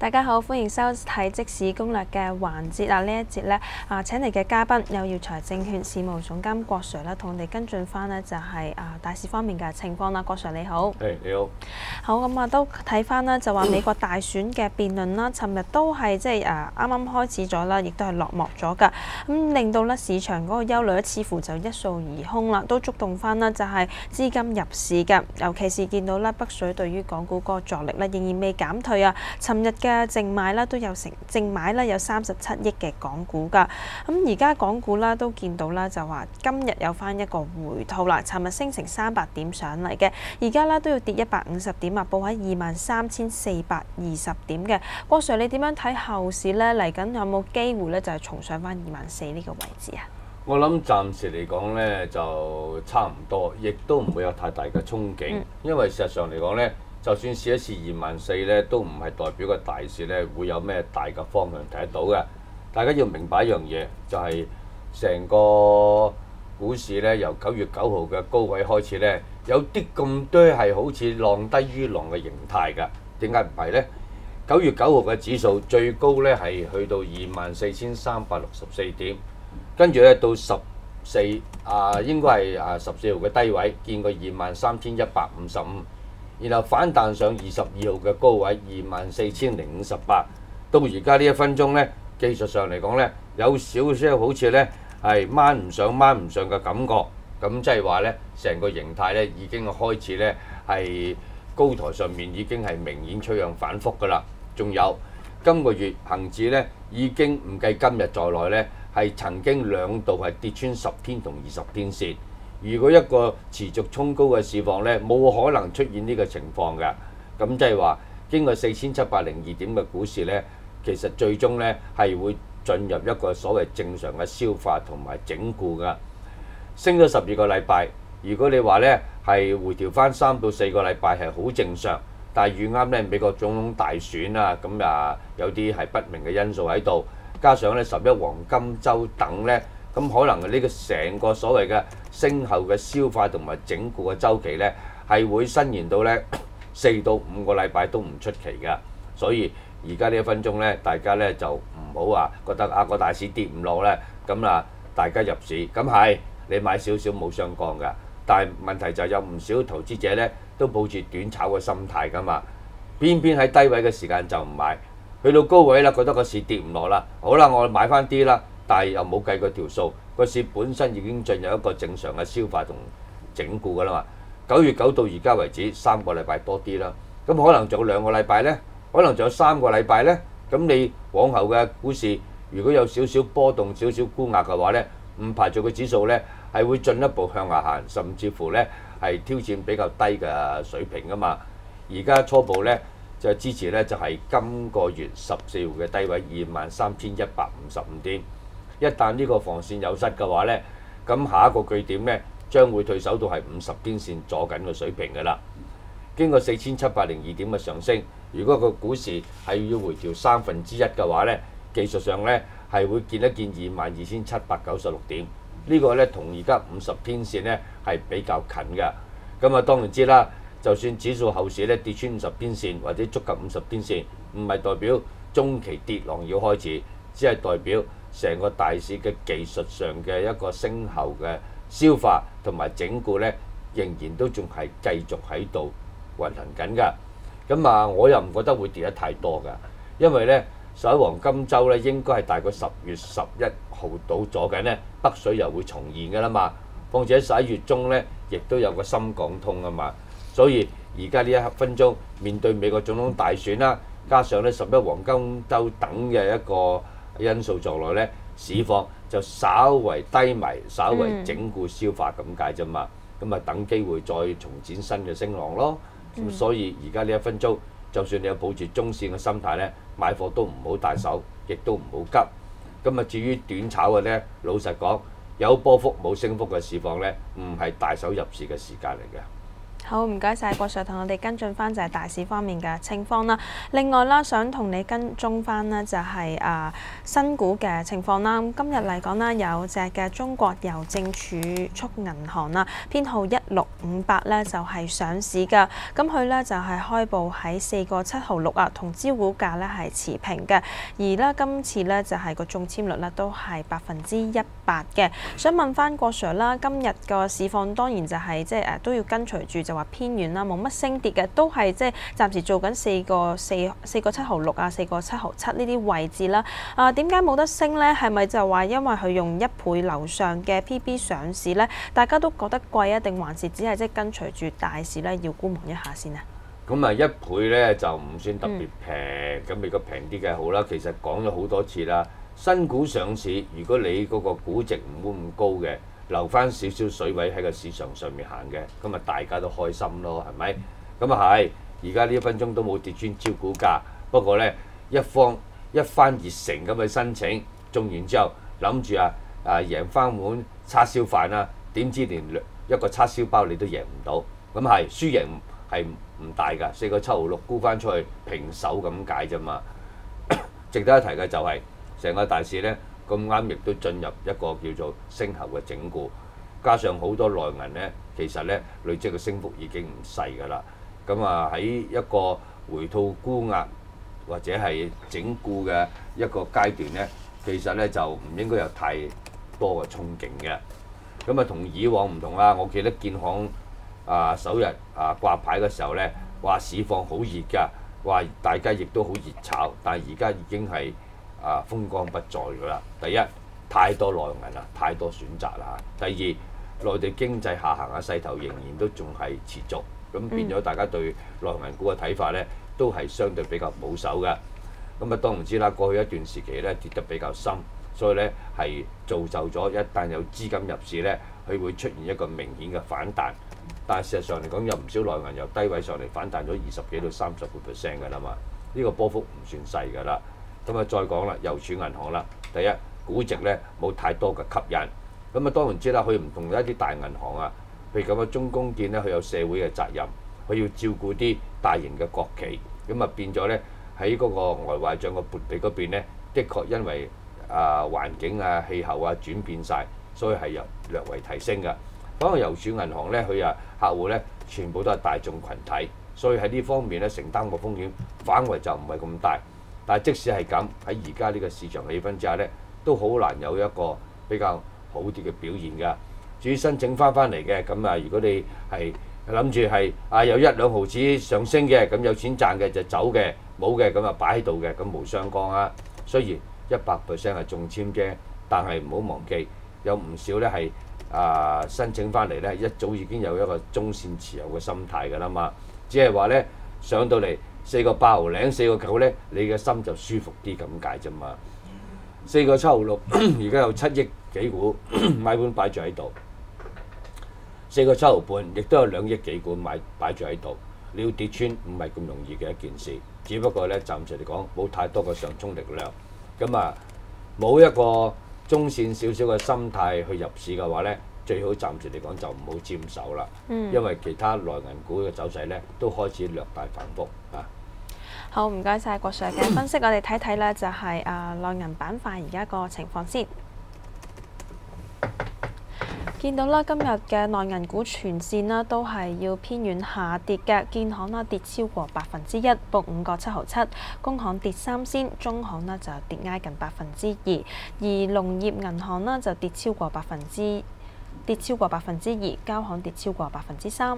大家好，歡迎收睇即市攻略嘅環節啊！呢一節咧請嚟嘅嘉賓有耀才證券事務總監郭 Sir 啦，同我哋跟進翻呢就係大市方面嘅情況啦。郭 Sir 你好， 你好。 好咁啊，都睇翻啦，就話美國大選嘅辯論啦，尋日都係即係啱啱開始咗啦，亦都係落幕咗㗎。咁令到咧市場嗰個憂慮似乎就一掃而空啦，都觸動翻啦，就係資金入市嘅，尤其是見到咧北水對於港股嗰個助力咧仍然未減退啊。尋日嘅淨買啦都有淨買啦有37億嘅港股㗎。咁而家港股啦都見到啦，就話今日有翻一個回吐啦，尋日升成300點上嚟嘅，而家啦都要跌150點啊，報喺23,420點嘅。郭 Sir 你點樣睇後市呢？嚟緊有冇機會呢？就係重上翻24,000呢個位置啊？ 我諗暫時嚟講呢，就差唔多，亦都唔會有太大嘅憧憬，因為事實上嚟講呢，就算試一試24,000呢，都唔係代表個大市呢會有咩大嘅方向睇得到嘅。大家要明白一樣嘢，就係成個股市呢，由9月9號嘅高位開始呢，有啲咁多係好似浪低於浪嘅形態㗎。點解唔係呢？9月9號嘅指數最高呢係去到24,364點，跟住呢到應該係14號嘅低位，見過23,155，然後反彈上22號嘅高位24,058，到而家呢1分鐘呢，技術上嚟講呢，有少少好似呢係掹唔上嘅感覺，咁即係話呢，成個形態呢已經開始呢係高台上面已經係明顯趨向反覆㗎啦。仲有今個月恆指呢已經唔計今日在內呢，係曾經2度係跌穿10天同20天線。如果一個持續衝高嘅市況呢，冇可能出現呢個情況㗎。咁即係話經過4,702點嘅股市呢，其實最終呢係會進入一個所謂正常嘅消化同埋整固㗎。升咗12個禮拜，如果你話呢係回調翻3到4個禮拜係好正常，但係遇啱呢美國總統大選啊，咁有啲係不明嘅因素喺度，加上呢11黃金週等呢，咁可能呢個成個所謂嘅升後嘅消化同埋整固嘅週期呢，係會伸延到呢4到5個禮拜都唔出奇㗎。所以而家呢1分鐘呢，大家呢就唔好話覺得個大市跌唔落呢，咁大家入市，咁係你買少少冇相干㗎。但係問題就有唔少投資者呢都抱住短炒嘅心態㗎嘛，偏偏喺低位嘅時間就唔買，去到高位啦，覺得個市跌唔落啦，好啦，我買翻啲啦，但係又冇計過條數，個市本身已經進入一個正常嘅消化同整固㗎啦嘛。9月9到而家為止3個禮拜多啲啦，咁可能仲有2個禮拜呢，可能仲有3個禮拜呢，咁你往後嘅股市如果有少少波動、少少沽壓嘅話呢，唔排除個指數呢係會進一步向下行，甚至乎呢係挑戰比較低嘅水平㗎嘛。而家初步呢就支持呢就係今個月14號嘅低位23,155點。一旦呢個防線有失嘅話呢，咁下一個據點呢將會退守到係50天線左緊嘅水平㗎啦。經過4,702點嘅上升，如果個股市係要回調1/3嘅話呢，技術上呢係會見一見22,796點。呢個呢同而家50天線呢係比較近㗎。咁當然知啦，就算指數後市呢跌穿50天線或者觸及50天線，唔係代表中期跌浪要開始，只係代表成個大市嘅技術上嘅一個升後嘅消化同埋整固呢，仍然都仲係繼續喺度運行緊㗎。咁我又唔覺得會跌得太多㗎，因為呢11黃金週呢應該係大概10月11號到咗緊呢，北水又會重現㗎啦嘛。況且11月中呢亦都有個深港通啊嘛，所以而家呢1分鐘面對美國總統大選啦，加上呢11黃金週等嘅一個因素在內呢，市況就稍為低迷，稍為整固消化咁解啫嘛。咁等機會再重展新嘅升浪咯。咁所以而家呢1分鐘，就算你有抱住中線嘅心態呢，買貨都唔好大手，亦都唔好急。咁至於短炒嘅呢，老實講，有波幅冇升幅嘅市況呢，唔係大手入市嘅時間嚟嘅。 好，唔該晒郭 Sir 同我哋跟進翻就係大市方面嘅情況啦。另外啦，想同你跟蹤翻呢就係新股嘅情況啦。今日嚟講啦，有隻嘅中國郵政儲蓄銀行啦，編號1658咧就係上市㗎。咁佢咧就係開步喺4個7毫6啊，同招股價咧係持平嘅。而咧今次咧就係個中籤率咧都係100%嘅。想問翻郭 Sir 啦，今日個市況當然就係即係都要跟隨住就話偏軟啦，冇乜升跌嘅，都係即係暫時做緊4個7毫6啊，4個7毫7呢啲位置啦。點解冇得升呢？係咪就話因為佢用1倍樓上嘅 PB 上市呢？大家都覺得貴啊，定還是只係即係跟隨住大市咧要觀望一下先啊？ 咁1倍咧就唔算特別平，咁如果平啲嘅好啦。其實講咗好多次啦，新股上市，如果你嗰個估值唔會咁高嘅，留翻少少水位喺個市場上面行嘅，咁啊大家都開心咯，係咪？咁啊係，而家呢1分鐘都冇跌穿招股價，不過咧一番熱誠咁去申請，中完之後諗住贏翻碗叉燒飯啊，點知連一個叉燒包你都贏唔到，咁係輸贏係唔大㗎，4個7毫6沽翻出去平手咁解啫嘛。值得一提嘅就係成個大市咧咁啱，亦都進入一個叫做升後嘅整固，加上好多內銀咧，其實咧累積嘅升幅已經唔細㗎啦。咁喺一個回吐沽壓或者係整固嘅一個階段咧，其實咧就唔應該有太多嘅憧憬嘅。咁同以往唔同啦，我記得建行首日掛牌嘅時候咧，話市況好熱㗎，話大家亦都好熱炒，但係而家已經係風光不再㗎啦。第一，太多內銀啦，太多選擇啦。第二，內地經濟下行嘅勢頭仍然都仲係持續，咁變咗大家對內銀股嘅睇法咧，都係相對比較保守嘅。咁當然知啦，過去一段時期咧跌得比較深，所以咧係造就咗一旦有資金入市咧，佢會出現一個明顯嘅反彈。但係事實上嚟講，有唔少內銀由低位上嚟反彈咗20幾到30% 㗎啦嘛，呢個波幅唔算細㗎啦。咁再講啦，郵儲銀行啦，第一估值咧冇太多嘅吸引。咁當然知啦，佢唔同一啲大銀行啊，譬如咁中公建咧，佢有社會嘅責任，佢要照顧啲大型嘅國企，咁變咗咧喺嗰個外壞帳嘅撥備嗰邊咧，的確因為環境氣候轉變晒，所以係有略為提升㗎。講到郵儲銀行咧，佢客戶咧全部都係大眾群體，所以喺呢方面咧承擔個風險反為就唔係咁大。但係即使係咁，喺而家呢個市場氣氛之下咧，都好難有一個比較好啲嘅表現㗎。至於申請翻嚟嘅，咁如果你係諗住係有1-2毫子上升嘅，咁有錢賺嘅就走嘅，冇嘅咁擺喺度嘅，咁無相干啊。雖然100% 係中籤啫，但係唔好忘記有唔少咧係申請翻嚟咧，一早已經有一個中線持有嘅心態㗎啦嘛。只係話咧上到嚟4個8毫零4個9咧，你嘅心就舒服啲咁解啫嘛。4個7毫6，而家有7億幾股買盤擺住喺度，4個7毫半，亦都有2億幾股擺住喺度。你要跌穿唔係咁容易嘅一件事，只不過咧暫時嚟講冇太多嘅上衝力量，咁冇一個中線少少嘅心態去入市嘅話咧，最好暫時嚟講就唔好沾手啦。因為其他內銀股嘅走勢咧都開始略大反覆啊。 好，唔該晒郭 Sir 嘅分析，我哋睇睇咧就係內銀板塊而家個情況先。見到啦，今日嘅內銀股全線啦都係要偏軟下跌嘅，建行啦跌超過1%，報5個7毫7；工行跌3仙，中行呢就跌挨近2%，而農業銀行呢就跌超過2%，交行跌超過3%。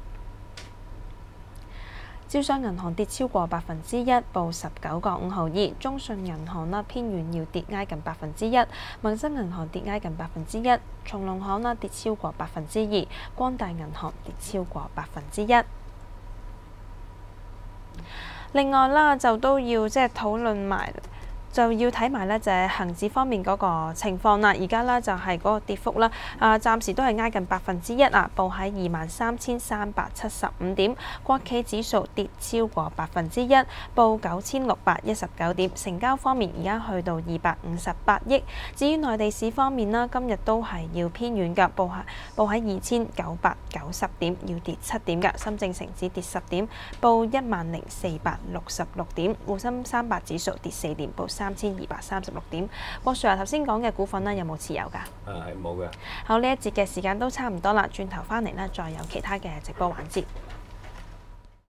招商銀行跌超過1%，報19個5毫2；中信銀行啦偏軟要跌挨近1%，民生銀行跌挨近1%，松農行啦跌超過2%，光大銀行跌超過1%。另外啦，就都要即係討論埋就要睇埋咧就係恆指方面嗰個情況啦。而家咧就係嗰個跌幅啦，暫時都係挨近1%啊，報喺23,375點。國企指數跌超過1%，報9,619點。成交方面而家去到258億。至於內地市方面啦，今日都係要偏軟㗎，報喺2,990點，要跌7點㗎。深證成指跌10點，報10,466點。滬深300指數跌4點，報3,236點。郭 Sir 頭先講嘅股份咧，有冇持有㗎？ 係冇嘅。 好，呢一節嘅時間都差唔多啦，轉頭翻嚟咧，再有其他嘅直播環節。